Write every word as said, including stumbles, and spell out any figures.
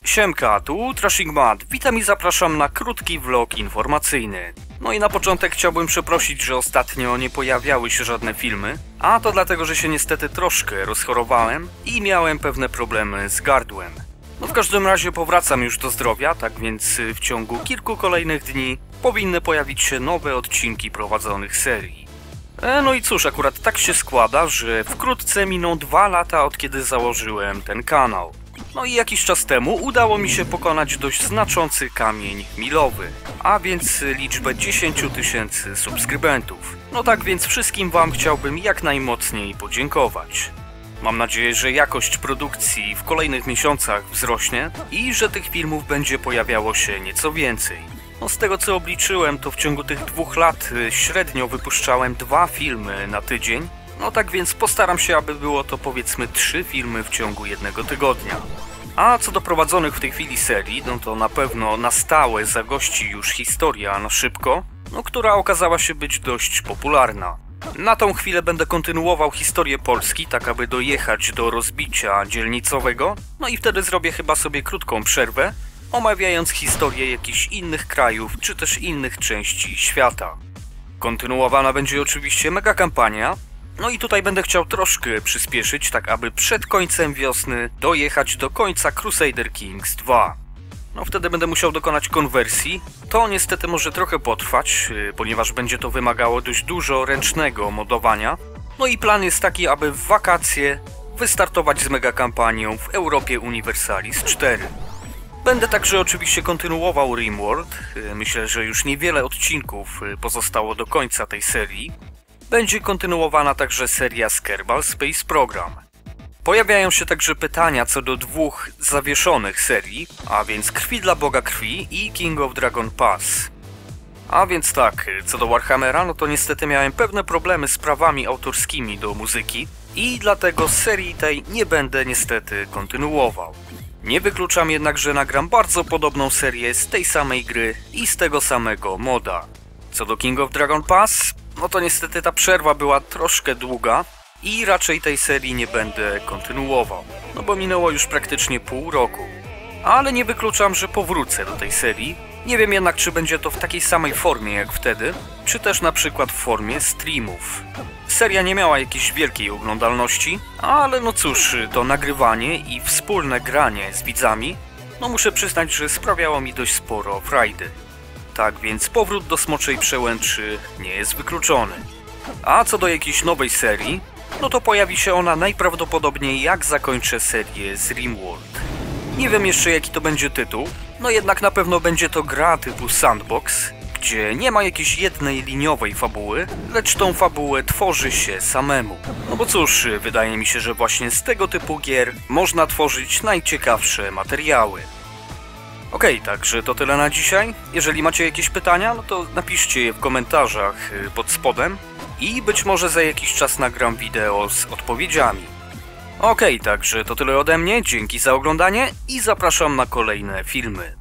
Siemka, tu Trashing witam i zapraszam na krótki vlog informacyjny. No i na początek chciałbym przeprosić, że ostatnio nie pojawiały się żadne filmy, a to dlatego, że się niestety troszkę rozchorowałem i miałem pewne problemy z gardłem. No w każdym razie powracam już do zdrowia, tak więc w ciągu kilku kolejnych dni powinny pojawić się nowe odcinki prowadzonych serii. E, no i cóż, akurat tak się składa, że wkrótce miną dwa lata od kiedy założyłem ten kanał. No i jakiś czas temu udało mi się pokonać dość znaczący kamień milowy, a więc liczbę dziesięć tysięcy subskrybentów. No tak więc wszystkim wam chciałbym jak najmocniej podziękować. Mam nadzieję, że jakość produkcji w kolejnych miesiącach wzrośnie i że tych filmów będzie pojawiało się nieco więcej. No z tego co obliczyłem, to w ciągu tych dwóch lat średnio wypuszczałem dwa filmy na tydzień. No tak więc postaram się, aby było to powiedzmy trzy filmy w ciągu jednego tygodnia. A co do prowadzonych w tej chwili serii, no to na pewno na stałe zagości już Historia na szybko, no która okazała się być dość popularna. Na tą chwilę będę kontynuował historię Polski, tak aby dojechać do rozbicia dzielnicowego, no i wtedy zrobię chyba sobie krótką przerwę, omawiając historię jakichś innych krajów, czy też innych części świata. Kontynuowana będzie oczywiście mega kampania, no i tutaj będę chciał troszkę przyspieszyć, tak aby przed końcem wiosny dojechać do końca Crusader Kings dwa. No wtedy będę musiał dokonać konwersji. To niestety może trochę potrwać, ponieważ będzie to wymagało dość dużo ręcznego modowania. No i plan jest taki, aby w wakacje wystartować z mega kampanią w Europie Universalis cztery. Będę także oczywiście kontynuował RimWorld. Myślę, że już niewiele odcinków pozostało do końca tej serii. Będzie kontynuowana także seria Kerbal Space Program. Pojawiają się także pytania co do dwóch zawieszonych serii, a więc Krwi dla Boga Krwi i King of Dragon Pass. A więc tak, co do Warhammera, no to niestety miałem pewne problemy z prawami autorskimi do muzyki i dlatego serii tej nie będę niestety kontynuował. Nie wykluczam jednak, że nagram bardzo podobną serię z tej samej gry i z tego samego moda. Co do King of Dragon Pass, no to niestety ta przerwa była troszkę długa i raczej tej serii nie będę kontynuował, no bo minęło już praktycznie pół roku. Ale nie wykluczam, że powrócę do tej serii. Nie wiem jednak, czy będzie to w takiej samej formie jak wtedy, czy też na przykład w formie streamów. Seria nie miała jakiejś wielkiej oglądalności, ale no cóż, to nagrywanie i wspólne granie z widzami, no muszę przyznać, że sprawiało mi dość sporo frajdy. Tak więc powrót do Smoczej Przełęczy nie jest wykluczony. A co do jakiejś nowej serii, no to pojawi się ona najprawdopodobniej jak zakończę serię z RimWorld. Nie wiem jeszcze jaki to będzie tytuł, no jednak na pewno będzie to gra typu sandbox, gdzie nie ma jakiejś jednej liniowej fabuły, lecz tą fabułę tworzy się samemu. No bo cóż, wydaje mi się, że właśnie z tego typu gier można tworzyć najciekawsze materiały. Okej, okay, także to tyle na dzisiaj. Jeżeli macie jakieś pytania, no to napiszcie je w komentarzach pod spodem i być może za jakiś czas nagram wideo z odpowiedziami. Okej, okay, także to tyle ode mnie, dzięki za oglądanie i zapraszam na kolejne filmy.